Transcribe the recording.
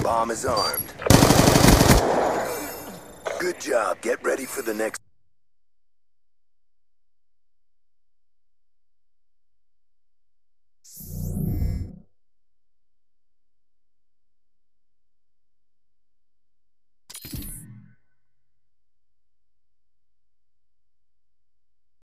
Bomb is armed. Good job. Get ready for the next...